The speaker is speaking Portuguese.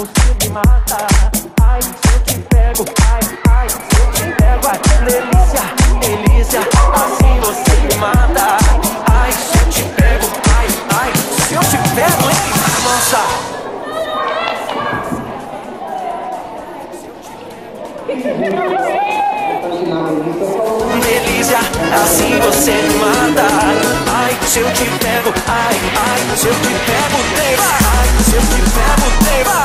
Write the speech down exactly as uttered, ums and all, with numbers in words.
você me mata. Ai, se eu te pego, ai, ai, se eu te pego, ai, delícia, delícia, assim você me mata. Ai, se eu te pego, ai, ai, se eu te pego, hein, nossa. Delícia, assim você me mata. Ai, se eu te pego, ai, ai, se eu te pego, Deva. Ai, se eu te pego, Deva.